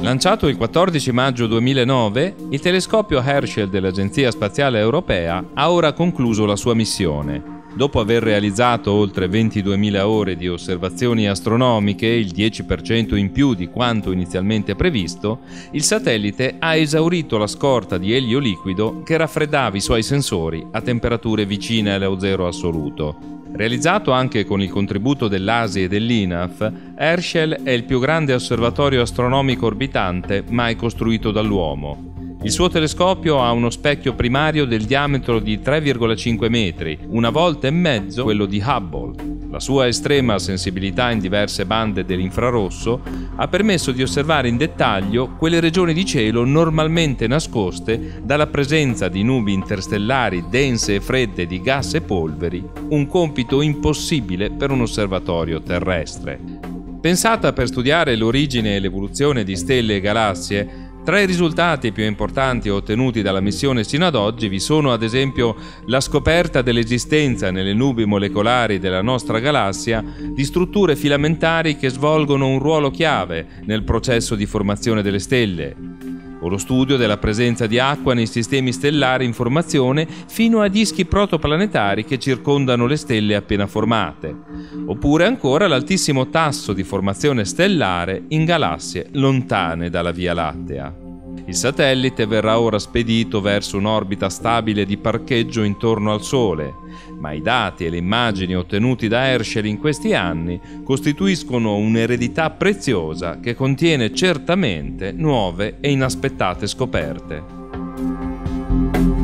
Lanciato il 14 maggio 2009, il telescopio Herschel dell'Agenzia Spaziale Europea ha ora concluso la sua missione. Dopo aver realizzato oltre 22.000 ore di osservazioni astronomiche, il 10% in più di quanto inizialmente previsto, il satellite ha esaurito la scorta di elio liquido che raffreddava i suoi sensori a temperature vicine allo zero assoluto. Realizzato anche con il contributo dell'ASI e dell'INAF, Herschel è il più grande osservatorio astronomico orbitante mai costruito dall'uomo. Il suo telescopio ha uno specchio primario del diametro di 3,5 metri, una volta e mezzo quello di Hubble. La sua estrema sensibilità in diverse bande dell'infrarosso ha permesso di osservare in dettaglio quelle regioni di cielo normalmente nascoste dalla presenza di nubi interstellari dense e fredde di gas e polveri, un compito impossibile per un osservatorio terrestre. Pensata per studiare l'origine e l'evoluzione di stelle e galassie, tra i risultati più importanti ottenuti dalla missione sino ad oggi vi sono ad esempio la scoperta dell'esistenza nelle nubi molecolari della nostra galassia di strutture filamentari che svolgono un ruolo chiave nel processo di formazione delle stelle, o lo studio della presenza di acqua nei sistemi stellari in formazione fino a dischi protoplanetari che circondano le stelle appena formate, oppure ancora l'altissimo tasso di formazione stellare in galassie lontane dalla Via Lattea. Il satellite verrà ora spedito verso un'orbita stabile di parcheggio intorno al Sole, ma i dati e le immagini ottenuti da Herschel in questi anni costituiscono un'eredità preziosa che contiene certamente nuove e inaspettate scoperte.